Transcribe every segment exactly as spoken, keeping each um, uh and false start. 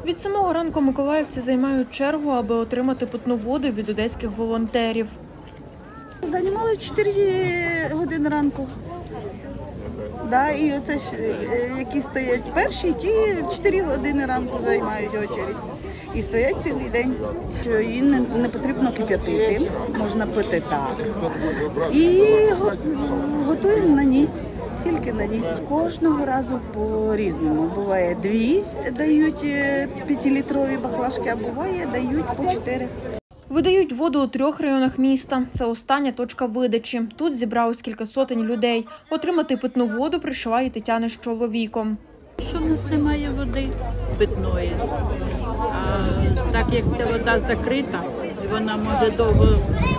Від самого ранку миколаївці займають чергу, аби отримати питну воду від одеських волонтерів. Займали чотири години ранку. Да, і оце ж, які стоять перші, ті в чотири години ранку займають очередь. І стоять цілий день. Її не, не потрібно кип'ятити, можна пити так. І готуємо на ній, тільки на ній. Кожного разу по-різному. Буває дві дають п'ятилітрові баклажки, а буває дають по чотири. Видають воду у трьох районах міста. Це остання точка видачі. Тут зібралось кілька сотень людей. Отримати питну воду прийшла і Тетяна з чоловіком. Що в нас немає води питної, а так як ця вода закрита, і вона може довго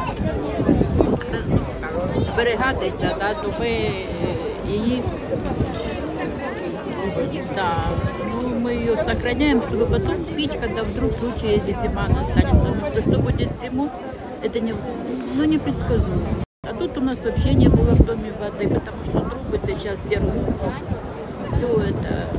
зберігатися, да, то ми її да, ну, мы ее сохраняем, чтобы потом пить, когда вдруг в случае, если зима настанет. Потому что что будет зимой, это не, ну, непредсказуемо. А тут у нас вообще не было в доме воды, потому что трубы сейчас все рвутся. Все это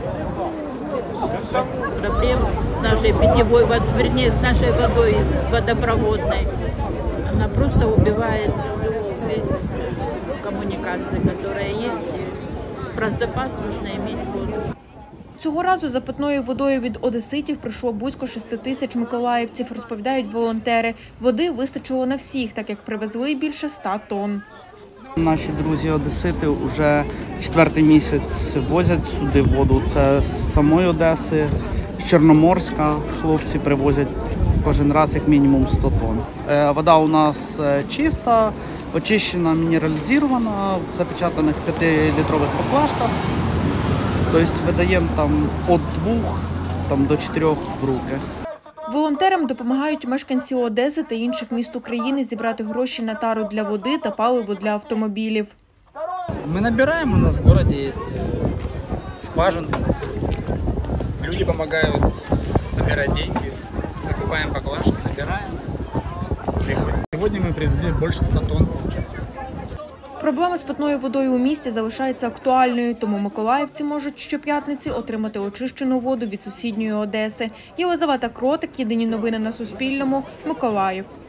проблема с нашей питьевой водой, вернее, с нашей водой, с водопроводной. Она просто убивает всю весь коммуникацию, которая есть. И про запас нужно иметь воду. Цього разу за питною водою від одеситів прийшло близько шести тисяч миколаївців, розповідають волонтери. Води вистачило на всіх, так як привезли більше ста тонн. Наші друзі-одесити вже четвертий місяць возять сюди воду. Це з самої Одеси, з Чорноморська хлопці привозять кожен раз як мінімум сто тонн. Вода у нас чиста, очищена, мінералізована, в запечатаних п'ятилітрових баклажках. Тобто видаємо там від двох там, до чотирьох в руки. Волонтерам допомагають мешканці Одеси та інших міст України зібрати гроші на тару для води та паливо для автомобілів. Ми набираємо, у нас в місті є скважини. Люди допомагають збирати гроші, закупаємо баклажки, набираємо. Сьогодні ми привезли більше ста тонн. Проблема з питною водою у місті залишається актуальною, тому миколаївці можуть щоп'ятниці отримати очищену воду від сусідньої Одеси. Єлизавета Кротик, єдині новини на Суспільному, Миколаїв.